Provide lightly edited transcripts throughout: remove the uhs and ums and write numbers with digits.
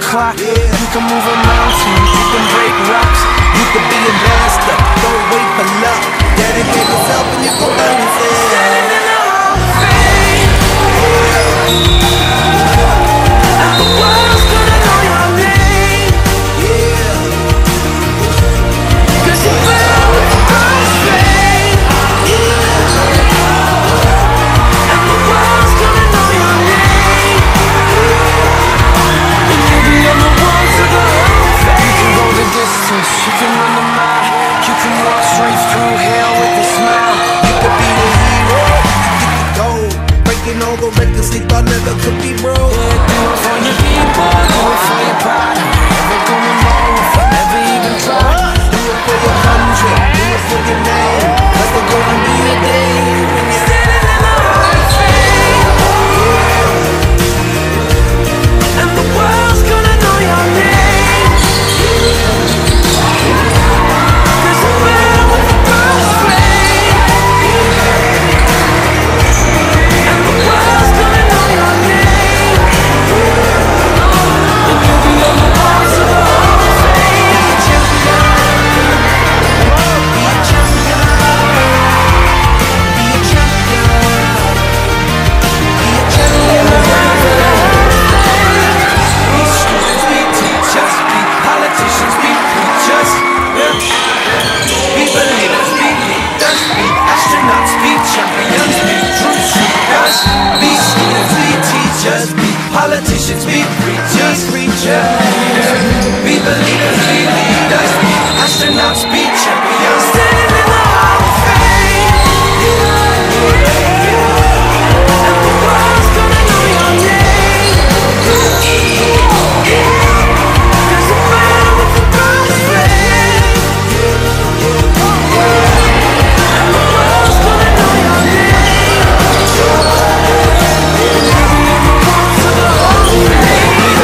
clock. You can move a mountain, you can break rocks. You can be a master, don't wait for luck. Dedicate yourself and you can learn it. Standing in the Hall of Fame, and the world's gonna know your name. Cause you fell with the first fame, and the world's gonna know your name. And you'll be on the walls of the Hall of Fame. You can go the distance, you can run the mile. You can walk straight through hell with a smile. You could be the hero, you could get the gold. Breaking all the records they thought never could be broke. Yeah, do it for your people, do it for your pride. Never gonna know if I never even try. Do it for your country, do it for your name. Cause there's gonna be a day when you're standing in the Hall of Fame, and the world's gonna know your name. Politicians be preachers, be believers, be leaders, be astronauts, be champions. Standing in the Hall of Fame, and the world's gonna know your name. Cause you fell with the first flame, and the world's gonna know your name.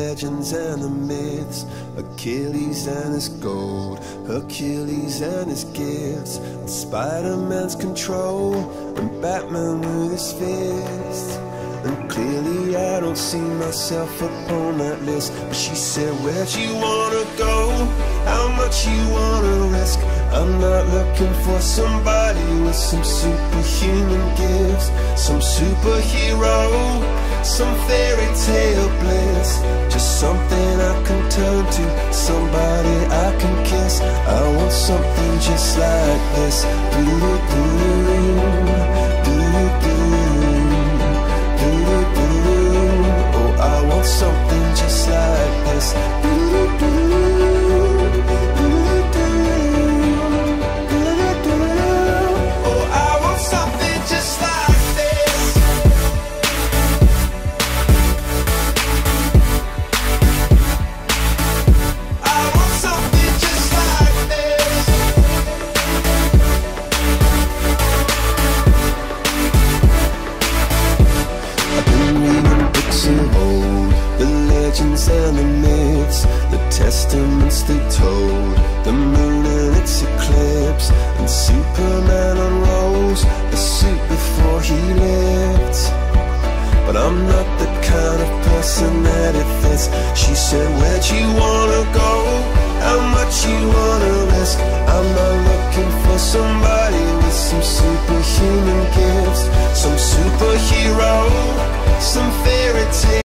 legends and the myths, Achilles and his gold, Hercules and his gifts, and Spider-Man's control, and Batman with his fists. And clearly I don't see myself upon that list. But she said, where'd you wanna go? How much you wanna risk? I'm not looking for somebody with some superhuman gifts, some superhero, some fairy tale bliss. Just something I can turn to, somebody I can kiss. I want something just like this. Oh, I want something just like this. And the myths, the testaments they told, the moon and its eclipse, and Superman unrolls a suit before he lived. But I'm not the kind of person that it fits. She said, where'd you wanna go? How much you wanna risk? I'm not looking for